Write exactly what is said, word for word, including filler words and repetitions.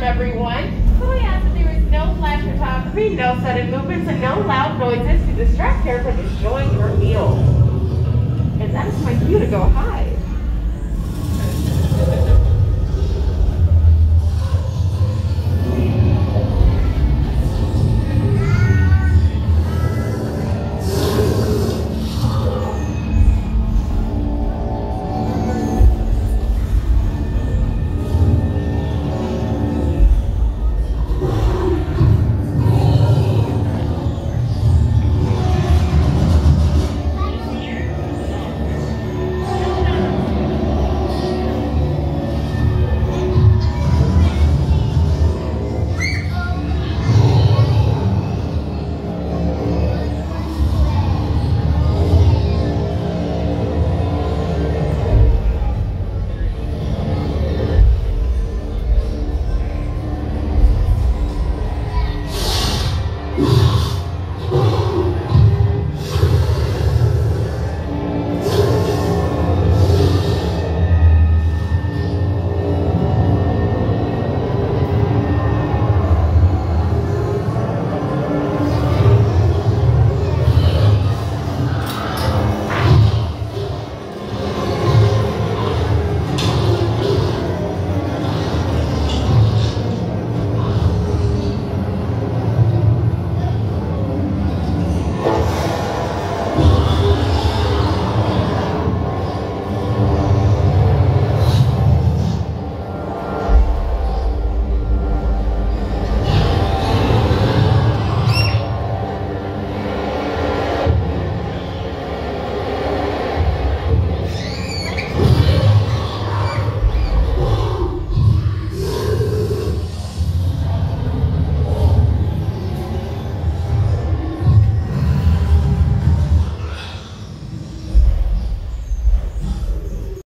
everyone. So we asked that there is no flash photography, no sudden movements, and no loud noises to distract her from enjoying her meal. And that is my cue to go high.